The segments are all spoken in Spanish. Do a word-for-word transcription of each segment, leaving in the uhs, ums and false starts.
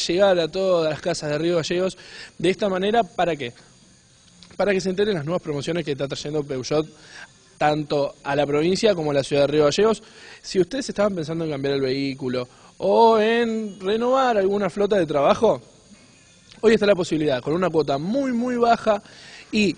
llegar a todas las casas de Río Gallegos de esta manera. ¿Para qué? Para que se enteren las nuevas promociones que está trayendo Peugeot tanto a la provincia como a la ciudad de Río Gallegos. Si ustedes estaban pensando en cambiar el vehículo o en renovar alguna flota de trabajo, hoy está la posibilidad, con una cuota muy muy baja y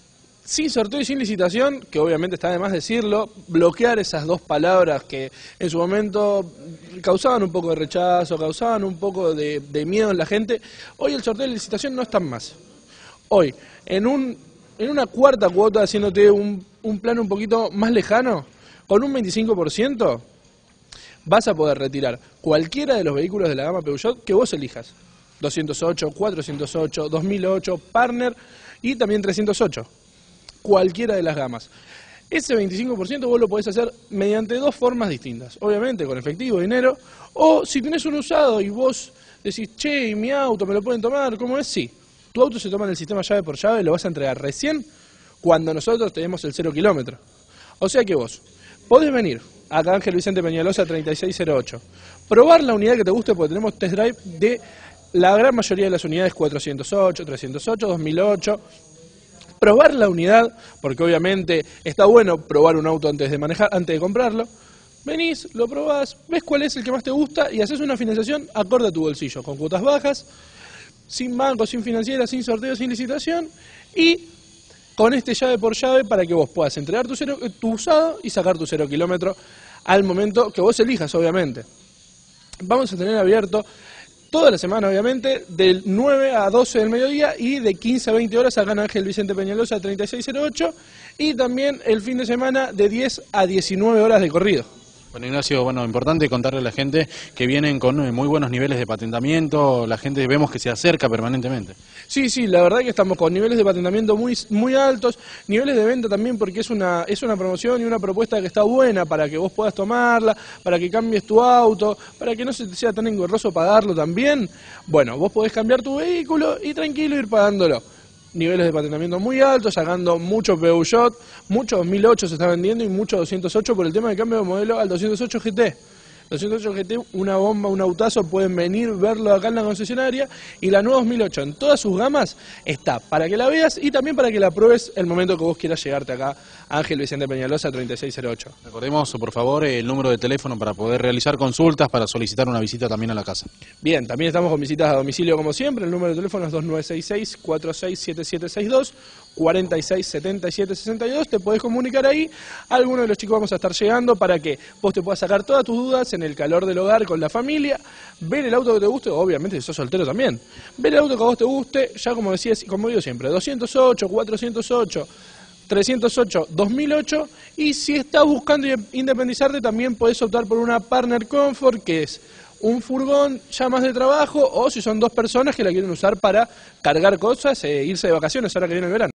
sin sorteo y sin licitación, que obviamente está de más decirlo, bloquear esas dos palabras que en su momento causaban un poco de rechazo, causaban un poco de, de miedo en la gente. Hoy el sorteo y la licitación no están más. Hoy, en, un, en una cuarta cuota, haciéndote un, un plan un poquito más lejano, con un veinticinco por ciento, vas a poder retirar cualquiera de los vehículos de la gama Peugeot que vos elijas. doscientos ocho, cuatrocientos ocho, dos mil ocho, Partner y también trescientos ocho. Cualquiera de las gamas. Ese veinticinco por ciento vos lo podés hacer mediante dos formas distintas. Obviamente con efectivo, dinero, o si tenés un usado y vos decís, che, ¿y mi auto me lo pueden tomar? ¿Cómo es? Sí. Tu auto se toma en el sistema llave por llave, lo vas a entregar recién cuando nosotros tenemos el cero kilómetro. O sea que vos podés venir acá Ángel Vicente Peñalosa treinta y seis cero ocho, probar la unidad que te guste porque tenemos test drive de la gran mayoría de las unidades cuatrocientos ocho, trescientos ocho, dos mil ocho. Probar la unidad, porque obviamente está bueno probar un auto antes de manejar, antes de comprarlo. Venís, lo probás, ves cuál es el que más te gusta y haces una financiación acorde a tu bolsillo, con cuotas bajas, sin banco, sin financiera, sin sorteo, sin licitación y con este llave por llave para que vos puedas entregar tu, cero, tu usado y sacar tu cero kilómetro al momento que vos elijas, obviamente. Vamos a tener abierto toda la semana, obviamente, del nueve a doce del mediodía y de quince a veinte horas acá en Ángel Vicente Peñalosa treinta y seis cero ocho y también el fin de semana de diez a diecinueve horas de corrido. Bueno, Ignacio, bueno, importante contarle a la gente que vienen con muy buenos niveles de patentamiento, la gente vemos que se acerca permanentemente. Sí, sí, la verdad que estamos con niveles de patentamiento muy muy altos, niveles de venta también porque es una es una promoción y una propuesta que está buena para que vos puedas tomarla, para que cambies tu auto, para que no se te sea tan engorroso pagarlo también. Bueno, vos podés cambiar tu vehículo y tranquilo ir pagándolo. Niveles de patentamiento muy altos, sacando mucho Peugeot, mucho dos mil ocho se está vendiendo y mucho doscientos ocho por el tema de cambio de modelo al doscientos ocho G T. doscientos ocho G T, una bomba, un autazo, pueden venir, verlo acá en la concesionaria. Y la nueva dos mil ocho en todas sus gamas está para que la veas y también para que la pruebes el momento que vos quieras llegarte acá a Ángel Vicente Peñalosa treinta y seis cero ocho. Recordemos, por favor, el número de teléfono para poder realizar consultas, para solicitar una visita también a la casa. Bien, también estamos con visitas a domicilio como siempre. El número de teléfono es dos nueve seis seis, cuatro seis siete siete seis dos, cuarenta y seis setenta y siete sesenta y dos. Te podés comunicar ahí. Algunos de los chicos vamos a estar llegando para que vos te puedas sacar todas tus dudas en el calor del hogar con la familia, ver el auto que te guste, obviamente si sos soltero también, ver el auto que a vos te guste, ya como decías, como digo siempre, doscientos ocho, cuatrocientos ocho, trescientos ocho, dos mil ocho, y si estás buscando independizarte también podés optar por una Partner Comfort, que es un furgón ya más de trabajo, o si son dos personas que la quieren usar para cargar cosas e irse de vacaciones ahora que viene el verano.